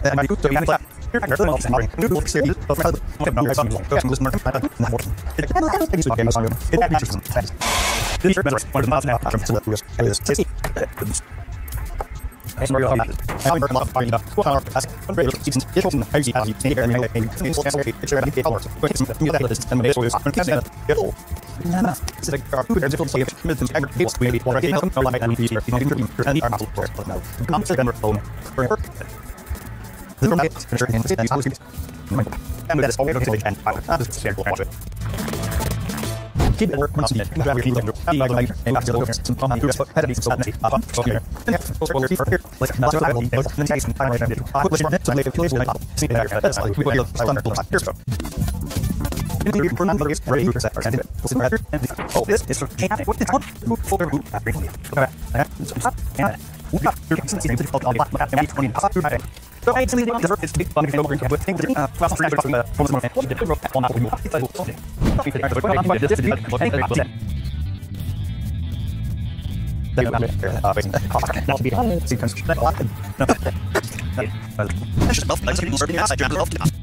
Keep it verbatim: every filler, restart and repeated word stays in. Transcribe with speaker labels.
Speaker 1: and my good to be flat. Here, I heard them all saying, "You look serious." But I don't know some people. Just listen to them. Not more. It is a game of song. It is just sense. This is better. One of the most now from to the US. It is sixty. I'm sorry about that. I'm working a lot of finding out what are as unreal seasons. It was in how you have you take care and make a things so okay. It's really hours. But it's you that is and it is when can say get all. No, no. It's like our food is difficult to say. It's every people we need already help no like and easier. You know, you're and are not for it now. Come to them phone. For her. The from it for sure and it's always good. And that is always okay and I just share watch it. Keep it work once again. Grab your keys and I like and after the look some fun and do it had to be some stuff up on so here. And so we'll for here like not so I will then take some time right now. I put this so later please will not see there. That's like we will start to here's so. In the for number is ready to set our candidate. We'll see right here. Oh this is for chaotic. What is on? Move folder move at briefly. Okay. And we got your consistency to default all the and we twenty past through that. So I simply want to big fun over and with things uh class friends from the from the moment. What did the rope on that we move. It's like something. Okay, that's what I'm going to do. That you have uh facing cost not be sequence that a lot. That's just both. Let's get started. I